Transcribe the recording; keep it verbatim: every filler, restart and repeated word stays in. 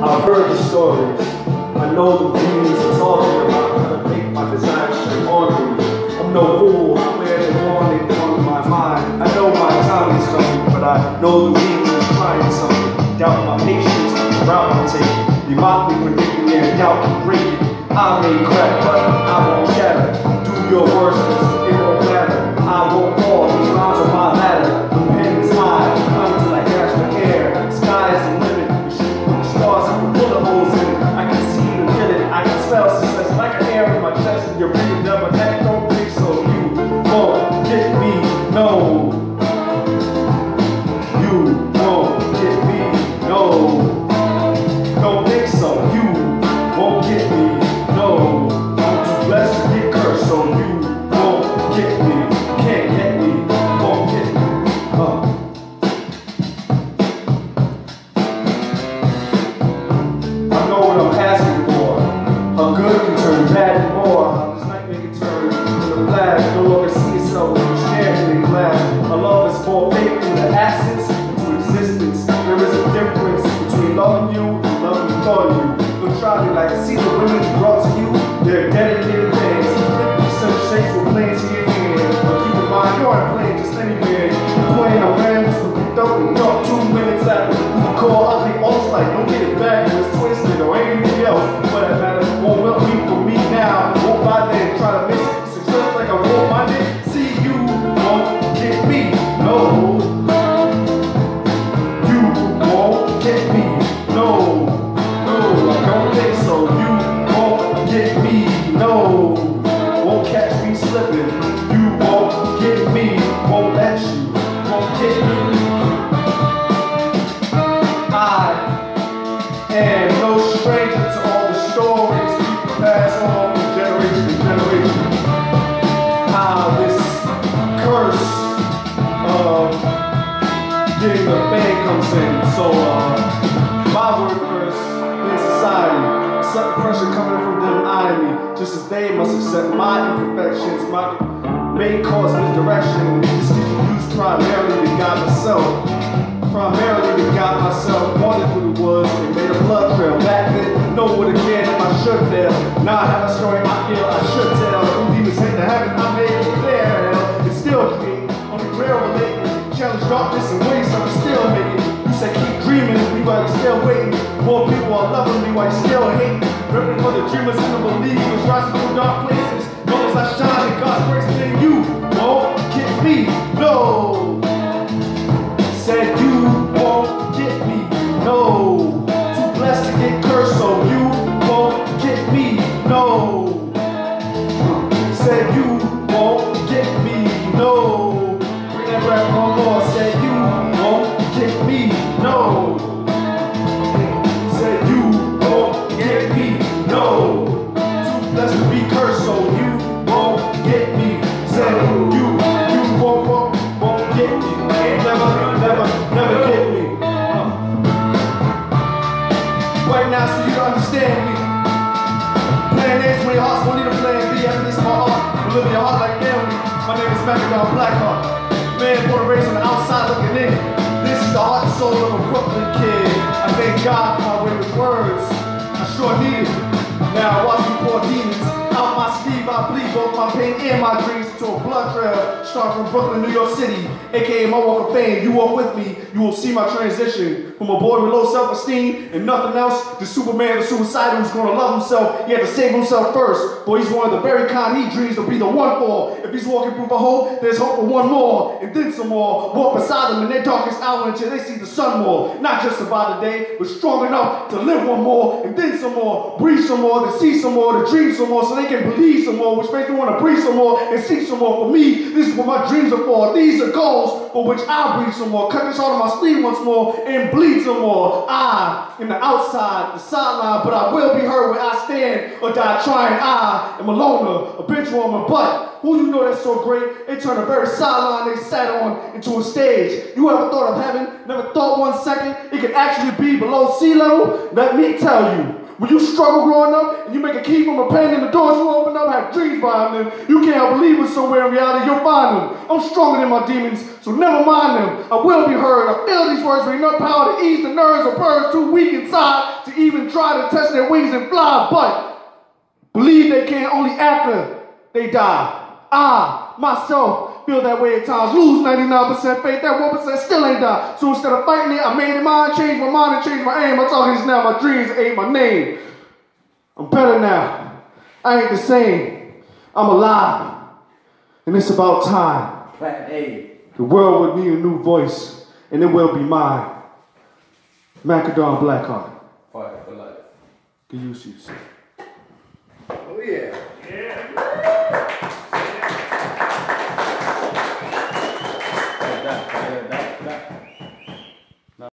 I've heard the stories. I know the dreams are talking about how to make my desires straight on me. I'm no fool, I wear the warning on my mind. I know my time is coming, but I know the reason is trying something. Doubt my patience, the route I'm taking. You mock me, predicting their doubt can break it. I may crack, but I won't shatter. Do your worst, it won't matter. I won't fall, these lines are my ladder. The pen is high, climb until I catch the air. Sky is the limit, we shoot from the stars and we bullet holes in it. I can see the villain, I can smell success like an air in my chest. And you're breathing down my neck, don't think so. You won't get me, no. You won't get me, no. Don't think so, you won't get me, no. I'm too blessed to get cursed, so you won't get me. Can't get me, won't get me. Uh. I know what I'm asking for. A good can turn bad and more. How this night make it turn to the flash. No longer see yourself when you stare in the glass. A love is more fake in the absence to existence. There is a difference between loving you and loving you for you. Don't try me like see the women you brought to you. They're dedicated fans. fifty percent shakes with planes in your hand. But keep in mind, you aren't playing just anywhere. You're playing a random so you don't talk two minutes after. You can call ugly almost like don't get it back. It's twisted or anything else. But that matter won't help me for me now. Won't buy there try to make success like I won't mind it. See you won't get me. No. You won't get me. No. No, I don't think so. You won't get me. No. Won't catch me slipping. You won't get me. Won't let you. Won't get me. I am no stranger to all the stories people pass on from generation to generation. How this curse of getting the fame comes in. So, uh, my word first, in society, sudden pressure coming from them eyeing me, just as they must accept my imperfections, my may cause misdirection. This is used primarily to guide myself. Primarily to guide myself. Wanted through the woods and made a blood trail. Back then, know what again if I should fail. Now I have a story I feel I should tell. Who demons hate to heaven, I made it there. It's still me. Only rare relating. Challenge darkness and ways I'm still making. You said keep dreaming and we while you're still waiting. More people are loving me while you're still hating. Ripping for the dreamers and the believers. Rising through dark places. Know as I shine in God's grace, then you won't get me. No. Said you won't get me. No. Too blessed to get cursed, so you won't get me. No. Said you won't get me. No. Bring that rap one more. Said you won't get me. No. Said you won't get me. No. Too blessed to be cursed, so you won't get me. Said you, you won't, won't, won't get me. Never, never, never get me. Uh. Right now, so you can understand me. Plan A's when your heart's won't need a plan B. After this, my heart will live in your heart like family. My name is Macadon Blackheart. Man, born and raised on the outside looking in. This is the heart and soul of a Brooklyn kid. I thank God for my wayward words. I sure need it. Now I watch me pour demons out my sleeve. I bleed both my pain and my dreams into a blood trail. Starting from Brooklyn, New York City, aka my walk of fame. You walk with me, you will see my transition from a boy with low self-esteem and nothing else to Superman, the suicidal who's gonna love himself. He had to save himself first. Boy, he's one of the very kind he dreams to be the one for. If he's walking through the hope, there's hope for one more, and then some more. Walk beside them in their darkest hour until they see the sun more. Not just survive the day, but strong enough to live one more, and then some more. Breathe some more, to see some more, to dream some more, so they can believe some more, which makes me want to breathe some more and see some more. For me, this is what my dreams are for. These are goals for which I breathe some more. Cut this heart on my sleeve once more and bleed some more. I am the outside, the sideline, but I will be heard where I stand or die trying. I am a loner, a bench warmer, but who you know that's so great? They turn a very sideline they sat on into a stage. You ever thought of heaven? Never thought one second it could actually be below sea level? Let me tell you. When you struggle growing up and you make a key from a pen and the doors you open up have dreams behind them, you can't believe it somewhere in reality, you'll find them. I'm stronger than my demons, so never mind them. I will be heard. I feel these words bring enough power to ease the nerves of birds too weak inside to even try to test their wings and fly, but believe they can only after they die. I, myself, feel that way at times. Lose ninety-nine percent faith, that one percent still ain't died. So instead of fighting it, I made it mine, changed my mind and changed my aim. I'm talking just now, my dreams ain't my name. I'm better now. I ain't the same. I'm alive. And it's about time. Plan A. The world would need a new voice, and it will be mine. Macadon Blackheart. Fire for life. Can you see? Oh yeah. Yeah.